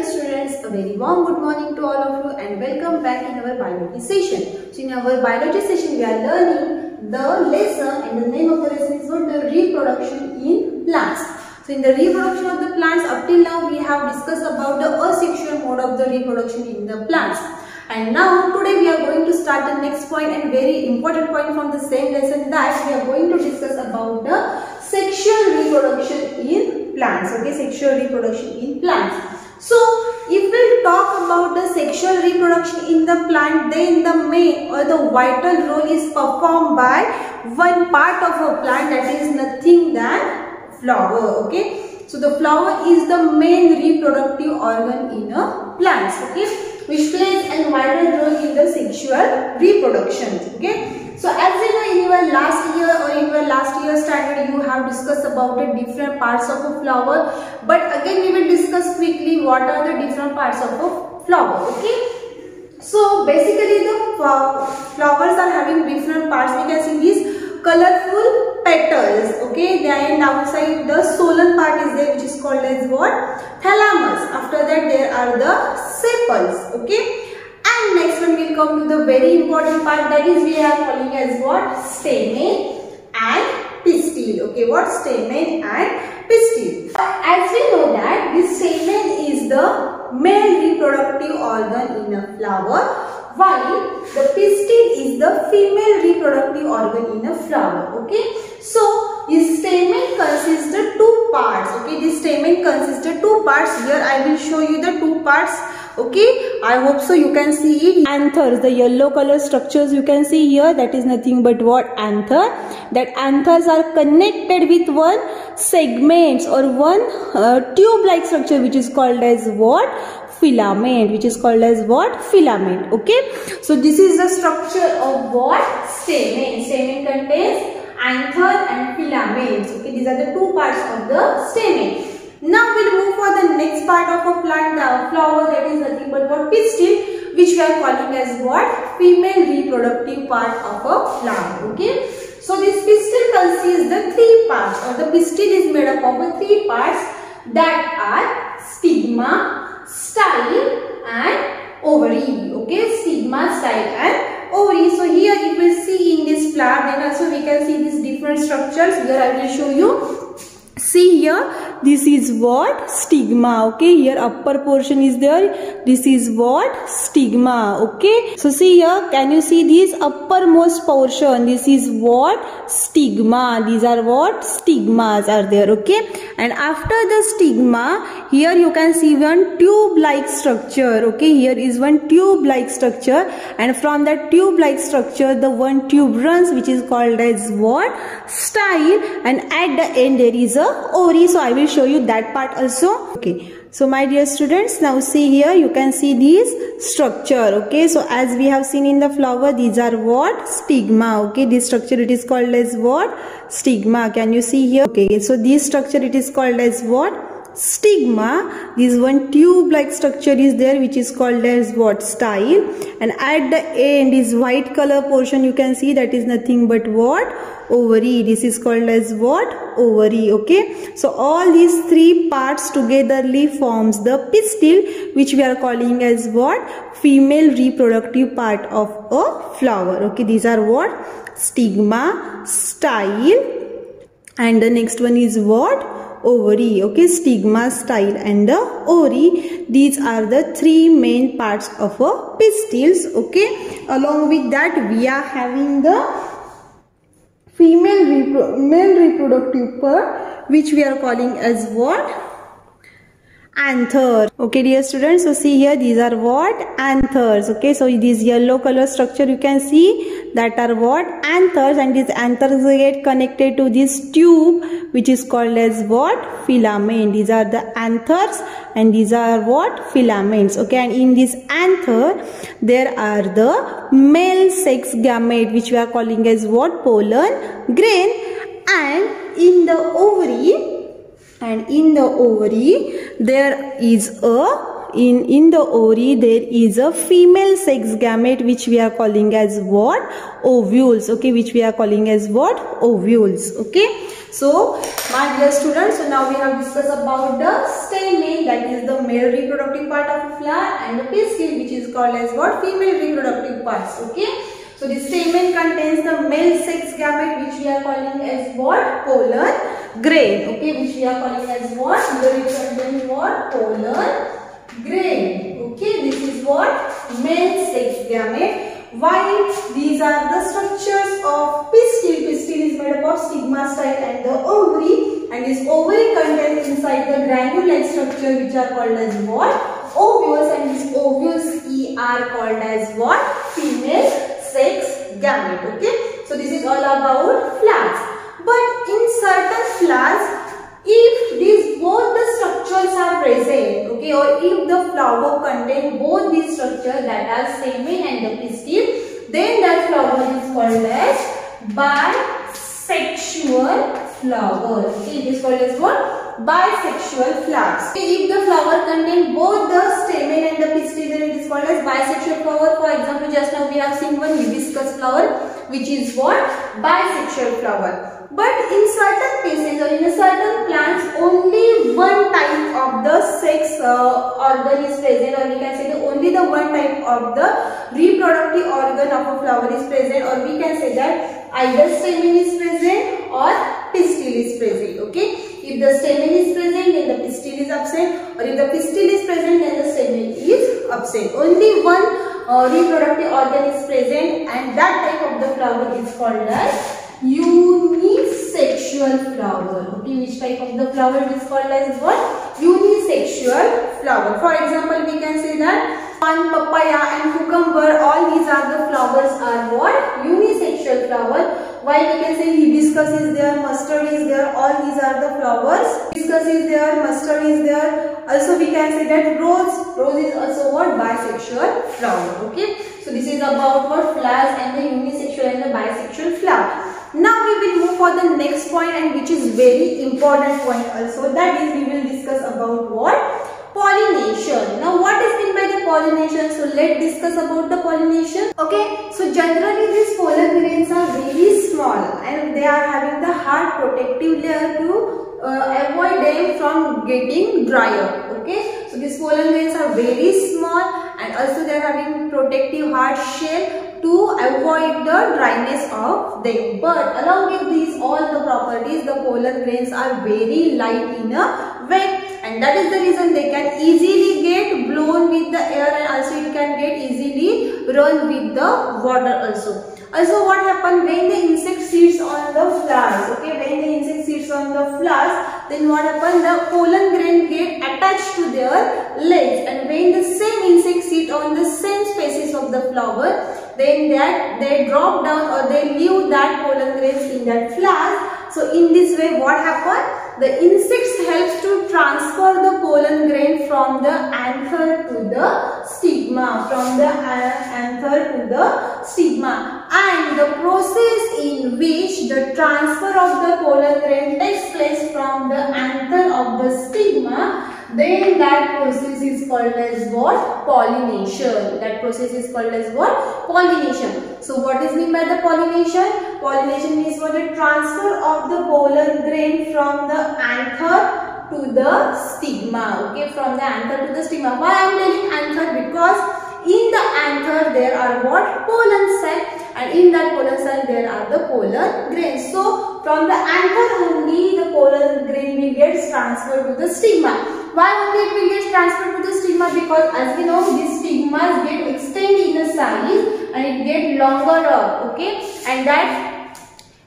students, a very warm good morning to all of you and welcome back in our biology session. So in our biology session we are learning the lesson, and the name of the lesson is what? The reproduction in plants. So in the reproduction of the plants, up till now we have discussed about the asexual mode of the reproduction in the plants. And now today we are going to start the next point, and very important point from the same lesson, that we are going to discuss about the sexual reproduction in plants. Okay, sexual reproduction in plants. So if we talk about the sexual reproduction in the plant, then the main or the vital role is performed by one part of a plant, that is nothing than flower. Okay, so the flower is the main reproductive organ in a plant, okay, which plays a vital role in the sexual reproduction. Okay, so as you know, in your last year or in your last year standard, you have discussed about the different parts of a flower, but again we will discuss quickly what are the different parts of a flower. Okay, so basically the flowers are having different parts. We can see these colorful petals. Okay, then outside the solan part is there, which is called as what? Thalamus. After that there are the sepals. Okay, and next one will come to the very important part, that is we are calling as what? Stamen and pistil. Okay, what? Stamen and pistil. As we know that this stamen is the male reproductive organ in a flower, while the pistil is the female reproductive organ in a flower. Okay, so this stamen consists of two parts. Okay, this stamen consists of two parts. Here I will show you the two parts. Okay, I hope so you can see it. Anthers, the yellow color structures you can see here, that is nothing but what? Anther. That anthers are connected with one segments or one tube like structure, which is called as what? Filament, which is called as what? Filament. Okay, so this is the structure of what? Stamen. Stamen contains anther and filaments. Okay, these are the two parts of the stamen. Now we'll move for the next part of a plant, the flower, that is nothing but what? Pistil, which we are calling as what? Female reproductive part of a flower. Okay, so this pistil consists the three parts, or the pistil is made up of three parts, that are stigma, style and ovary. Okay, stigma, style and ovary. So here if we see in this plant, then also we can see these different structures. Here I will show you. See here, this is what? Stigma. Okay, here upper portion is there. This is what? Stigma. Okay, so see here, can you see this uppermost portion? This is what? Stigma. These are what? Stigmas are there. Okay, and after the stigma, here you can see one tube like structure. Okay, here is one tube like structure, and from that tube like structure the one tube runs, which is called as what? Style, and at the end there is a ovary. So I will show you that part also. Okay, so my dear students, now see here, you can see this structure. Okay, so as we have seen in the flower, these are what? Stigma. Okay, this structure it is called as what? Stigma. Can you see here? Okay, so this structure it is called as what? Stigma. This one tube like structure is there, which is called as what? Style, and at the end is white color portion, you can see, that is nothing but what? Ovary. This is called as what? Ovary. Okay, so all these three parts togetherly forms the pistil, which we are calling as what? Female reproductive part of a flower. Okay, these are what? Stigma, style, and the next one is what? Ovary. Okay, stigma, style and the ovary. These are the three main parts of a pistils. Okay, along with that we are having the male reproductive part, which we are calling as what? Anther. Okay, dear students, so see here, these are what? Anthers. Okay, so this yellow color structure you can see, that are what? Anthers, and these anthers get connected to this tube, which is called as what? Filament. These are the anthers and these are what? Filaments. Okay, and in this anther there are the male sex gamete, which we are calling as what? Pollen grain. And in the ovary, there is a in the ovary there is a female sex gamete which we are calling as what? Ovules. Okay, which we are calling as what? Ovules. Okay. So my dear students, so now we have discussed about the stamen, that is the male reproductive part of a flower, and the pistil, which is called as what? Female reproductive parts. Okay. So the stamen contains the male sex gamete, which we are calling as what? Pollen grain. Okay, which we are calling as what? Here it contains what? Pollen grain. Okay, this is what? Male sex gamete. While these are the structures of pistil. Pistil is made up of stigma, style, and the ovary, and this ovary contains inside the granule-like structure which are called as what? Ovules, and these ovules are called as what? Female sex gamete. Okay, so this is all about flowers. But in certain flowers, if these both the structures are present, okay, or if the flower contain both these structures, that are stamen and the pistil, then that flower is called as bisexual flower. Okay, it is called as what? Bisexual flowers. Okay, if the flower contain both the stamen and the pistil, then it is called as bisexual flower. For example, just now we have seen one hibiscus flower, which is what? Bisexual flower. But in certain cases or in a certain plants, only one type of the sex organ is present, or we can say only the one type of the reproductive organ of a flower is present, or we can say that either stamen is present or pistil is present. Okay, if the stamen is present, then the pistil is absent, or if the pistil is present, then the stamen is absent. Only one reproductive organ is present, and that type of the flower is called as unisexual flower. Okay, which type of the flower is called as what? Unisexual flower. For example, we can say that pan, papaya and cucumber, all these are the flowers are what? Unisexual flower. While we can say hibiscus is there, mustard is there, all these are the flowers. Hibiscus is there, mustard is there. Also we can say that rose is also what? Bisexual flower. Okay, so this is about what? Flowers and the unisexual and the bisexual flower. Now we will move for the next point, and which is very important point also, that is we will discuss about what? Pollination. Now what is meant by the pollination? So let's discuss about the pollination. Okay, so generally these pollen grains are very small and they are having the hard protective layer to avoid them from getting drier. Okay, so these pollen grains are very small and also they are having protective hard shell to avoid the dryness of them. But along with these all the properties, the pollen grains are very light in a weight, and that is the reason they can easily get blown with the air, and also it can get easily run with the water also. Also what happens when the insect sits on the flowers? Okay, when the insect sits on the flowers, then what happens? The pollen grain get attached to their legs, and when the same insect sit on the same species of the flower, then that they drop down or they leave that pollen grains in that flowers. So in this way what happens? The insects helps to transfer the pollen grain from the anther to the stigma, from the anther to the stigma, and the process in which the transfer of the pollen grain takes place from the anther of the stigma, then that process is called as what? Pollination. That process is called as what? Pollination. So what is meant by the pollination? Pollination means what? The transfer of the pollen grain from the anther to the stigma. Okay, from the anther to the stigma. Why I am telling anther? Because in the anther there are what? Pollen cells, and in that pollen cell there are the pollen grains. So from the anther only the pollen grain will get transferred to the stigma. Why only it will get transferred to the stigma? Because as we know, these stigmas get extended in the size and it get longer up. Okay, and that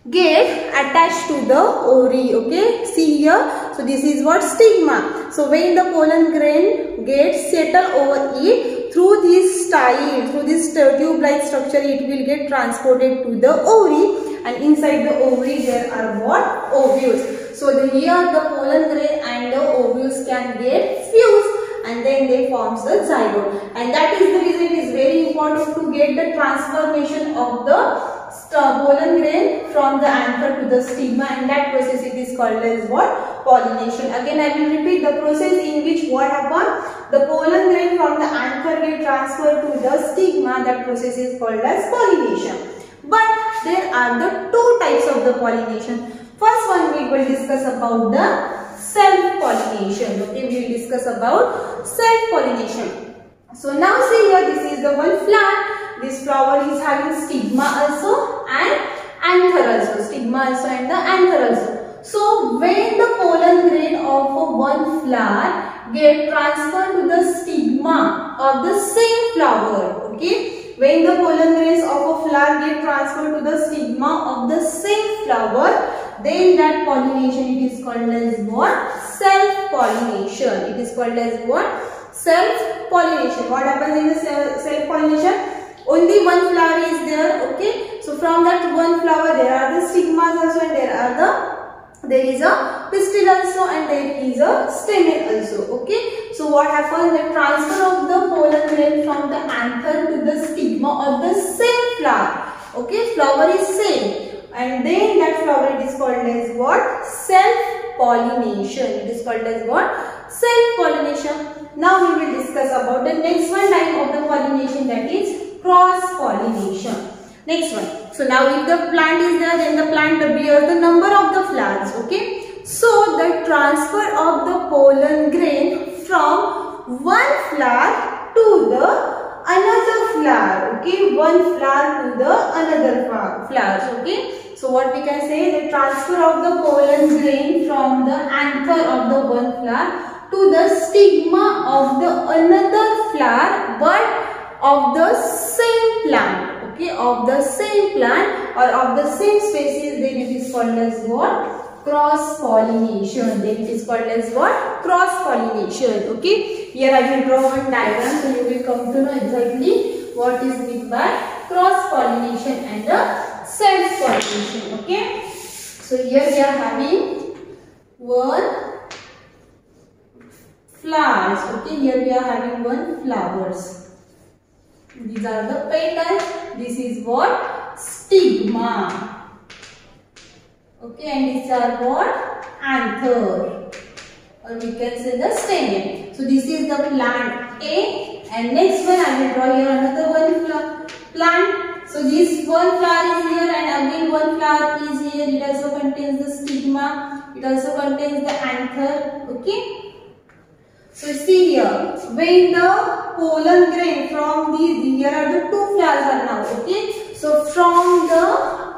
get attached to the ovary. Okay, see here. So this is what? Stigma. So when the pollen grain gets settled over it, through this style, through this tube-like structure, it will get transported to the ovary, and inside the ovary there are what? Ovules. So here the pollen grain and the ovules can get fused, and then they forms the zygote, and that is the reason it is very important to get the transformation of the pollen grain from the anther to the stigma, and that process it is called as what? Pollination. Again I will repeat the process in which what happen? The pollen grain from the anther get transferred to the stigma. That process is called as pollination. But there are the two types of the pollination. First one we will discuss about the self-pollination. Okay, we will discuss about self-pollination. So now see here, this is the one flower. This flower is having stigma also and anther also. Stigma also and the anther also. So when the pollen grain of one flower get transferred to the stigma of the same flower, okay, when the pollen grains of a flower get transferred to the stigma of the same flower, then that pollination it is called as what? Self-pollination. It is called as what? Self-pollination. What happens in the self-pollination? Only one flower is there, okay. So from that one flower there are the stigmas also, and there is a pistil also, and there is a stamen also, okay. So what happens? The transfer of the pollen grain from the anther to the stigma of the same flower, okay. Flower is same, and then that flower it is called as what? Self-pollination. It is called as what? Self-pollination. Now we will discuss about the next one type of the pollination, that is cross-pollination. Next one. So now if the plant is there, then the plant bears the number of the flowers, okay. So the transfer of the pollen grain from one flower to the another flower, okay. One flower to the another flowers, okay. So what we can say, the transfer of the pollen grain from the anther of the one flower to the stigma of the another flower, but of the same plant, okay, of the same plant or of the same species, then it is called as what? Cross-pollination. Then it is called as what? Cross-pollination, okay. Here I will draw one diagram, so you will come to know exactly what is meant by cross-pollination and the self-pollination, okay. So here we are having one flowers, okay. Here we are having one flowers. These are the petals. This is what? Stigma. Okay, and these are what? Anther. Or we can say the stamen. So this is the plant A, and next one I will draw here another one plant. So this one flower is here, and again one flower is here. It also contains the stigma. It also contains the anther. Okay. So see here, when the pollen grain from these, here are the two flowers are now, okay. So from the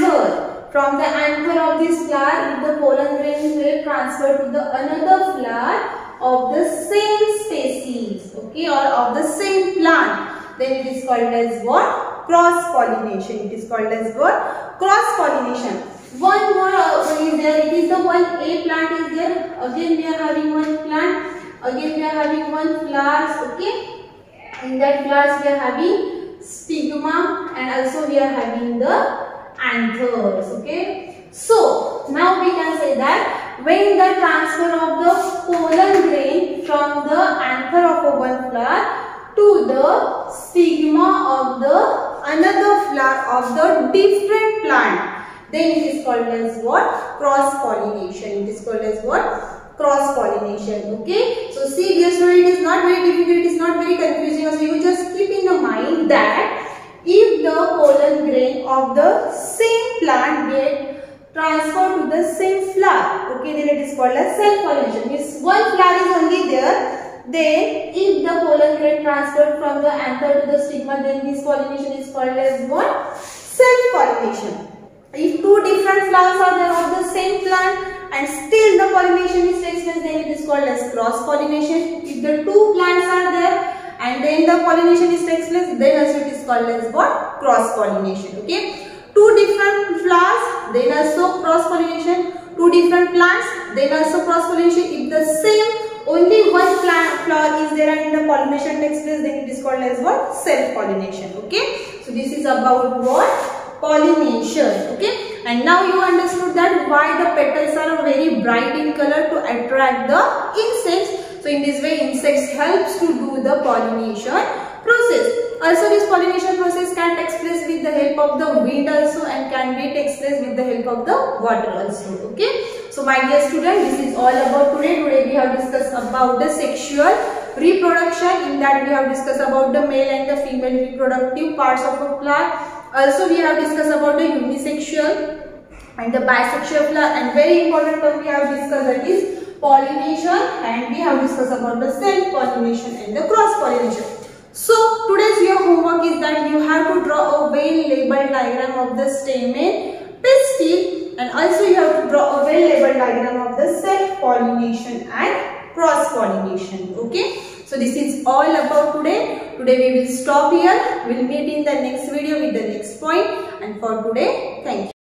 anther of this flower, if the pollen grain will transfer to the another flower of the same species, okay, or of the same plant, then it is called as what? Cross-pollination. It is called as what? Cross-pollination. One more is there. It is the one A plant is there. Again we are having one plant. Again we are having one flowers, okay. In that flowers we are having stigma, and also we are having the anthers, okay. So now we can say that when the transfer of the pollen grain from the anther of one flower to the stigma of the another flower of the different plant, then it is called as what? Cross-pollination. It is called as what? Cross-pollination, okay. So see dear student, it is not very difficult, it is not very confusing. So you just keep in the mind that if the pollen grain of the same plant get transferred to the same flower, okay, then it is called as self-pollination. Means one flower is only there, then if the pollen grain transferred from the anther to the stigma, then this pollination is called as what? Self-pollination. If two different flowers are there of the same plant and still the pollination is takes place, then it is called as cross-pollination. If the two plants are there and then the pollination is takes place, then also it is called as what? Cross-pollination, okay. Two different flowers, then also cross-pollination. Two different plants, then also cross-pollination. If the same only one flower is there and the pollination takes place, then it is called as what? Self-pollination, okay. So this is about what? Pollination, okay. And now you understood that why the petals are very bright in color, to attract the insects. So in this way insects helps to do the pollination process. Also this pollination process can take place with the help of the wind also, and can be takes place with the help of the water also. Okay. So my dear students, this is all about today. Today we have discussed about the sexual reproduction. In that we have discussed about the male and the female reproductive parts of a plant. Also we have discussed about the unisexual and the bisexual plant, and very important term we have discussed, that is pollination, and we have discussed about the self-pollination and the cross-pollination. So today's your homework is that you have to draw a well-labeled diagram of the stamen, pistil, and also you have to draw a well-labeled diagram of the self-pollination and cross-pollination. Okay. So this is all about today. Today we will stop here. We will meet in the next video with the next point. And for today, thank you.